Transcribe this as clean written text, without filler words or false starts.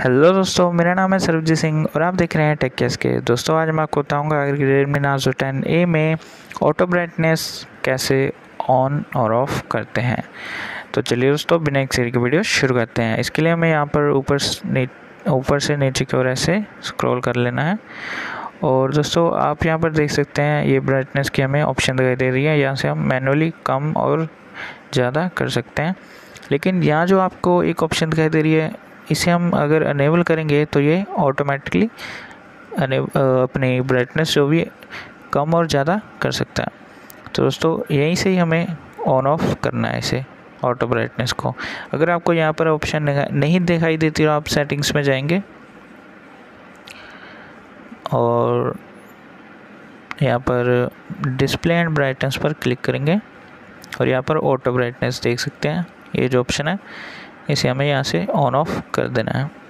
Hello दोस्तों, मेरा नाम है सरबजीत सिंह और आप देख रहे हैं टेक केस के। दोस्तों आज मैं आपको बताऊंगा Redmi Nazo 10A में ऑटो ब्राइटनेस कैसे ऑन और ऑफ़ करते हैं। तो चलिए दोस्तों, बिना एक सीरी की वीडियो शुरू करते हैं। इसके लिए हमें यहाँ पर ऊपर से नीचे की ओर ऐसे स्क्रॉल कर लेना है। और दोस्तों आप यहाँ पर देख सकते हैं ये ब्राइटनेस की हमें ऑप्शन दिखाई दे रही है। यहाँ से हम मैनुअली कम और ज़्यादा कर सकते हैं। लेकिन यहाँ जो आपको एक ऑप्शन दिखाई दे रही है, इसे हम अगर अनेबल करेंगे तो ये ऑटोमेटिकली अपनी ब्राइटनेस जो भी कम और ज़्यादा कर सकता है। तो दोस्तों यहीं से ही हमें ऑन ऑफ करना है इसे, ऑटो ब्राइटनेस को। अगर आपको यहाँ पर ऑप्शन नहीं दिखाई देती तो आप सेटिंग्स में जाएंगे और यहाँ पर डिस्प्ले एंड ब्राइटनेस पर क्लिक करेंगे और यहाँ पर ऑटो ब्राइटनेस देख सकते हैं। ये जो ऑप्शन है इसे हमें यहाँ से ऑन ऑफ कर देना है।